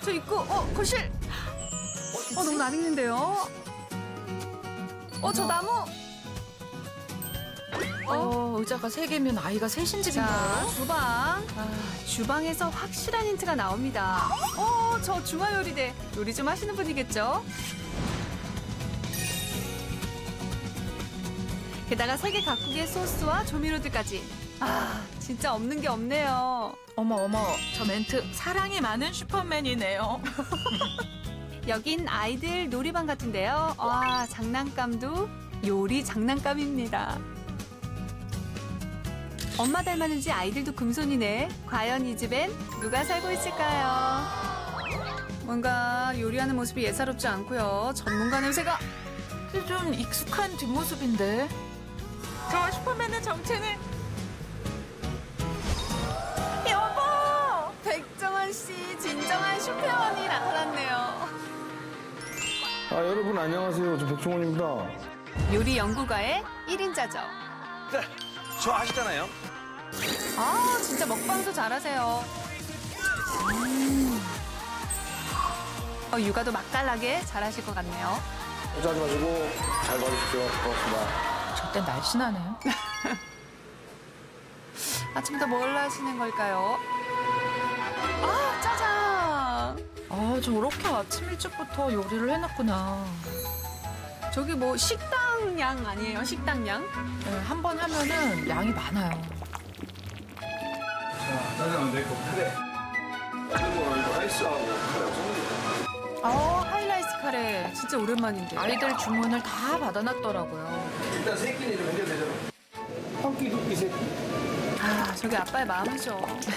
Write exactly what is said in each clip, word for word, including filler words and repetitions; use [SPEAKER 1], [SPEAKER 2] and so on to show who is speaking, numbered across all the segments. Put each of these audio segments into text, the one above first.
[SPEAKER 1] 저 입구, 어, 거실. 어, 너무 낯익는데요? 어, 저 나무.
[SPEAKER 2] 어, 의자가 세 개면 아이가 셋인
[SPEAKER 1] 자,
[SPEAKER 2] 집인가요?
[SPEAKER 1] 주방. 아, 주방에서 확실한 힌트가 나옵니다. 어, 저 중화요리대. 요리 좀 하시는 분이겠죠? 게다가 세계 각국의 소스와 조미료들까지. 아, 진짜 없는 게 없네요.
[SPEAKER 2] 어머 어머, 저 멘트 사랑이 많은 슈퍼맨이네요.
[SPEAKER 1] 여긴 아이들 놀이방 같은데요. 와, 장난감도 요리 장난감입니다. 엄마 닮았는지 아이들도 금손이네. 과연 이 집엔 누가 살고 있을까요? 뭔가 요리하는 모습이 예사롭지 않고요. 전문가 냄새가.
[SPEAKER 2] 좀 익숙한 뒷모습인데. 저 슈퍼맨의 정체는
[SPEAKER 1] 여보! 백정원 씨 진정한 슈퍼맨이 나타났네요.
[SPEAKER 3] 아, 여러분 안녕하세요. 저 백종원입니다.
[SPEAKER 1] 요리 연구가의 일 인자죠.
[SPEAKER 4] 네, 저 아시잖아요.
[SPEAKER 1] 아, 진짜 먹방도 잘하세요. 음. 어, 육아도 맛깔나게 잘하실 것 같네요.
[SPEAKER 3] 걱정하지 마시고 잘 봐주십시오. 고맙습니다.
[SPEAKER 2] 저때 날씬하네요.
[SPEAKER 1] 아침부터 뭘 하시는 걸까요? 아, 짜장!
[SPEAKER 2] 아, 저렇게 아침 일찍부터 요리를 해놨구나.
[SPEAKER 1] 저기 뭐 식당양 아니에요? 식당양?
[SPEAKER 2] 네, 한 번 하면은 양이 많아요.
[SPEAKER 3] 자, 짜장 내거 카레. 그리고 이거 라이스하고 카레 섞는
[SPEAKER 1] 어, 하이라이스 카레. 진짜 오랜만인데.
[SPEAKER 2] 아이들 주문을 다 받아놨더라고요.
[SPEAKER 3] 일단 세 끼는 좀 해결 되잖아. 한 끼, 두 끼, 세 끼.
[SPEAKER 1] 아, 저게 아빠의 마음이죠.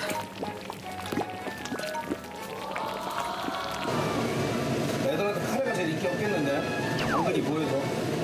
[SPEAKER 3] 애들한테 카레가 제일 인기 없겠는데? 당근이 보여서.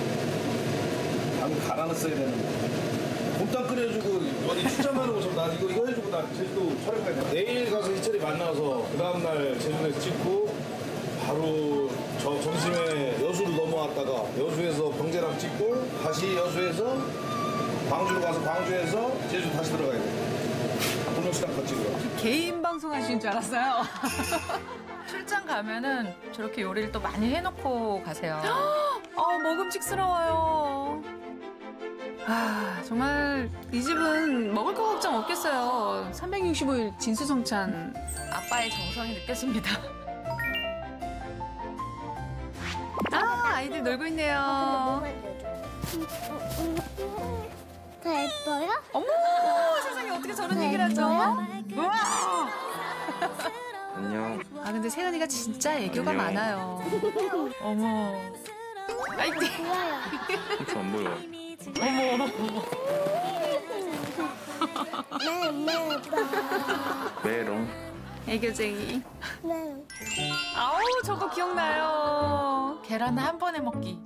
[SPEAKER 3] 당근 갈아 넣었어야 되는데. 곰탕 끓여주고 어디 출장하는 거 좀 나 이거 이거 해주고 나 제주도 촬영 가야 돼. 내일 가서 이철이 만나서 그 다음날 제주도에서 찍고 바로 저 점심에 여수를 넘어왔다가 여수에서 병재랑 찍고 다시 여수에서 광주로 가서 광주에서 제주 다시 들어가야 돼. 동영시장 거 찍으러.
[SPEAKER 1] 개인 방송 하시는 줄 알았어요.
[SPEAKER 2] 출장 가면은 저렇게 요리를 또 많이 해놓고 가세요.
[SPEAKER 1] 어, 먹음직스러워요. 아, 정말 이 집은 먹을 거 걱정 없겠어요. 삼백육십오 일 진수성찬.
[SPEAKER 2] 아빠의 정성이 느껴집니다.
[SPEAKER 1] 아, 아이들 놀고 있네요.
[SPEAKER 5] 더 예뻐요?
[SPEAKER 1] 어머, 세상에 어떻게 저런 얘기를 하죠? 우와!
[SPEAKER 4] 안녕.
[SPEAKER 1] 아, 근데 세연이가 진짜 애교가
[SPEAKER 4] 안녕.
[SPEAKER 1] 많아요.
[SPEAKER 2] 어머.
[SPEAKER 1] 아이,
[SPEAKER 5] 좋아요.
[SPEAKER 4] 이렇게 안 보여.
[SPEAKER 5] 네, 네,
[SPEAKER 4] 메롱.
[SPEAKER 1] 애교쟁이.
[SPEAKER 5] 네.
[SPEAKER 1] 아우, 저거 기억나요.
[SPEAKER 2] 계란 한 번에 먹기.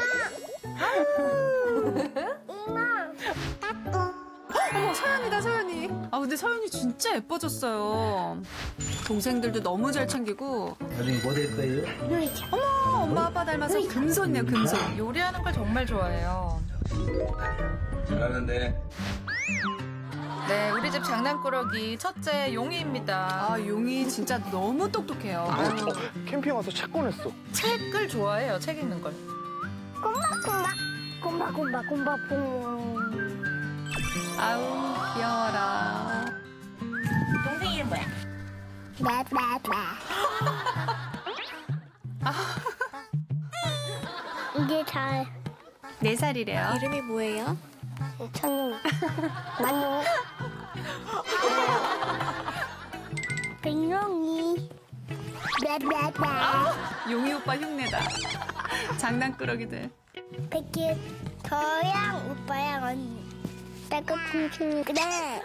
[SPEAKER 1] 어머, 서연이다, 서연이. 아, 근데 서연이 진짜 예뻐졌어요. 동생들도 너무 잘 챙기고.
[SPEAKER 6] 나중에 뭐 될 거예요?
[SPEAKER 1] 어머, 엄마 아빠 닮아서 금손이야, 금손.
[SPEAKER 2] 요리하는 걸 정말 좋아해요.
[SPEAKER 6] 잘하는데.
[SPEAKER 2] 네, 우리 집 장난꾸러기 첫째 용이입니다.
[SPEAKER 1] 아, 용이 진짜 너무 똑똑해요. 아유,
[SPEAKER 3] 캠핑 와서 책 꺼냈어.
[SPEAKER 2] 책을 좋아해요, 책 읽는 걸.
[SPEAKER 5] 꼬박꼬박, 꼬박꼬박, 꼬박꼬박.
[SPEAKER 1] 아우, 귀여워라.
[SPEAKER 2] 동생 이름 뭐야?
[SPEAKER 5] 매매매. 이제 잘.
[SPEAKER 1] 네 살이래요.
[SPEAKER 5] 이름이 뭐예요? 천룡. 만룡. 백룡이. 매매매.
[SPEAKER 1] 용이 오빠 흉내다. 장난꾸러기들.
[SPEAKER 5] 백기 저랑 오빠랑 언니. 딸꾹 춤추는 그래.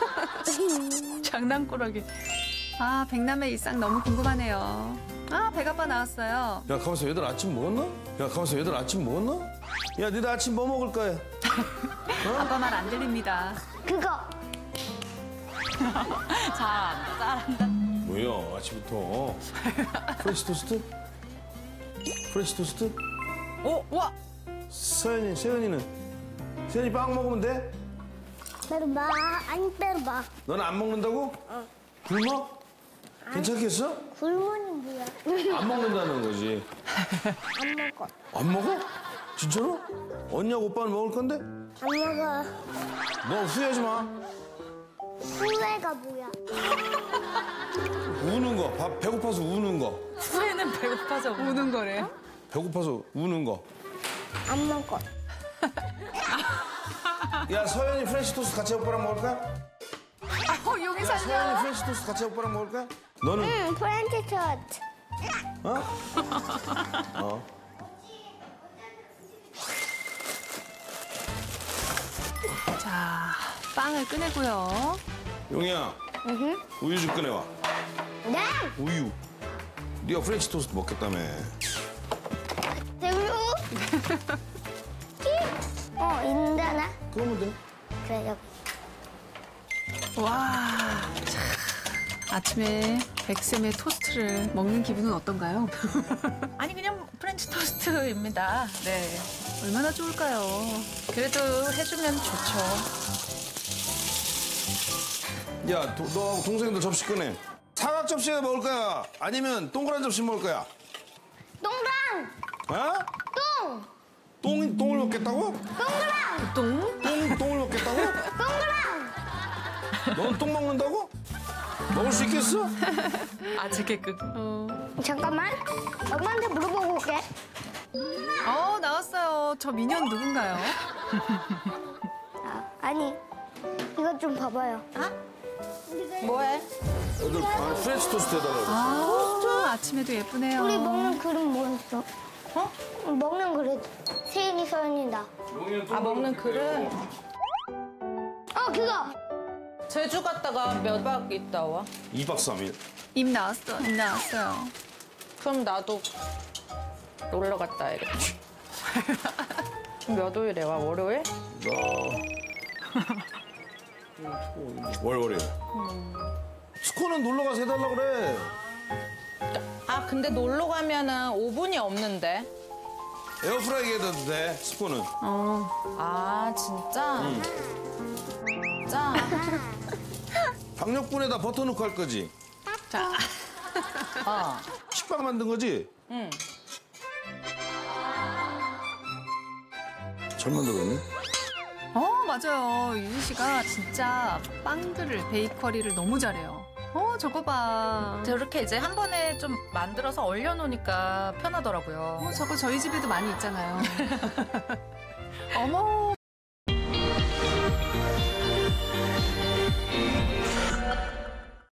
[SPEAKER 1] 장난꾸러기. 아, 백남의 일상 너무 궁금하네요. 아, 백아빠 나왔어요.
[SPEAKER 3] 야, 가만있어. 얘들 아침 먹었나? 야, 가만있어. 얘들 아침 먹었나? 야, 니들 아침 뭐 먹을 거야?
[SPEAKER 1] 아빠 말 안 들립니다.
[SPEAKER 5] 그거.
[SPEAKER 1] 자, 잘한다.
[SPEAKER 3] 뭐야, 아침부터. 프렌치 토스트? 프렌치 토스트?
[SPEAKER 1] 오, 와!
[SPEAKER 3] 서연이, 세연이는? 세연이 빵 먹으면 돼?
[SPEAKER 5] 때려봐. 아니 때려봐.
[SPEAKER 3] 너는 안 먹는다고? 어. 굶어? 괜찮겠어?
[SPEAKER 5] 굶으니 뭐야?
[SPEAKER 3] 안 먹는다는 거지.
[SPEAKER 5] 안 먹어.
[SPEAKER 3] 안 먹어? 진짜로? 언니하고 오빠는 먹을 건데?
[SPEAKER 5] 안 먹어.
[SPEAKER 3] 너 후회하지 마.
[SPEAKER 5] 후회가 뭐야?
[SPEAKER 3] 우는 거. 밥 배고파서 우는 거.
[SPEAKER 2] 후회는 배고파서
[SPEAKER 1] 우는 거래.
[SPEAKER 3] 배고파서 우는 거.
[SPEAKER 5] 안 먹어.
[SPEAKER 3] 야, 서연이 프렌치 토스트 같이 오빠랑 먹을까?
[SPEAKER 1] 어, 여기
[SPEAKER 3] 야,
[SPEAKER 1] 살려.
[SPEAKER 3] 서연이 프렌치 토스트 같이 오빠랑 먹을까? 너는?
[SPEAKER 5] 응, 프렌치 토스트.
[SPEAKER 3] 어? 어.
[SPEAKER 1] 자, 빵을 꺼내고요.
[SPEAKER 3] 용이야. 우유 좀 꺼내와.
[SPEAKER 5] 네.
[SPEAKER 3] 우유. 네가 프렌치 토스트 먹겠다며.
[SPEAKER 5] 우유. 어, 있잖아.
[SPEAKER 3] 그러면 돼.
[SPEAKER 5] 그래, 여기.
[SPEAKER 1] 와, 참, 아침에 백쌤의 토스트를 먹는 기분은 어떤가요?
[SPEAKER 2] 아니 그냥 프렌치 토스트입니다. 네.
[SPEAKER 1] 얼마나 좋을까요?
[SPEAKER 2] 그래도 해주면 좋죠.
[SPEAKER 3] 야, 도, 너 동생들 접시 꺼내. 사각 접시에 먹을 거야? 아니면 동그란 접시 먹을 거야?
[SPEAKER 5] 동그랑.
[SPEAKER 3] 어?
[SPEAKER 5] 똥.
[SPEAKER 3] 똥, 똥을 먹겠다고?
[SPEAKER 5] 동그랑.
[SPEAKER 1] 똥?
[SPEAKER 3] 똥, 똥을 먹겠다고?
[SPEAKER 5] 동그랑.
[SPEAKER 3] 넌 똥 먹는다고? 먹을 수 있겠어?
[SPEAKER 2] 아직 개그.
[SPEAKER 1] 어,
[SPEAKER 5] 잠깐만. 엄마한테 물어보고 올게.
[SPEAKER 1] 어, 나왔어요. 저 미녀는 누군가요?
[SPEAKER 5] 아, 아니. 이것 좀 봐봐요. 아?
[SPEAKER 2] 뭐해?
[SPEAKER 3] 애들 아, 프렌치 토스트 해달라고.
[SPEAKER 1] 아, 아침에도 예쁘네요.
[SPEAKER 5] 우리 먹는 그릇 뭐였어? 어? 먹는 그릇. 세인이, 서연이, 나.
[SPEAKER 2] 아 먹는 그릇.
[SPEAKER 5] 어, 그거.
[SPEAKER 2] 제주 갔다가 몇 박 있다 와?
[SPEAKER 3] 이 박 삼 일.
[SPEAKER 1] 입 나왔어, 입 나왔어요.
[SPEAKER 2] 그럼 나도 놀러 갔다 와야겠다. 몇 월에 와? 월요일?
[SPEAKER 3] 나. 월월에. 스코는 놀러 가서 해달라고 그래.
[SPEAKER 2] 아 근데 놀러 가면은 오븐이 없는데.
[SPEAKER 3] 에어프라이기 해도 돼, 스코는.
[SPEAKER 1] 어,
[SPEAKER 2] 아 진짜? 진짜?
[SPEAKER 3] 박력분에다 버터 넣고 할 거지?
[SPEAKER 2] 어.
[SPEAKER 3] 식빵 만든 거지?
[SPEAKER 2] 응.
[SPEAKER 3] 잘 만들었네.
[SPEAKER 1] 어, 맞아요. 유진 씨가 진짜 빵들을, 베이커리를 너무 잘해요. 어, 저거 봐.
[SPEAKER 2] 저렇게 이제 한 번에 좀 만들어서 얼려놓으니까 편하더라고요.
[SPEAKER 1] 어, 저거 저희 집에도 많이 있잖아요. 어머.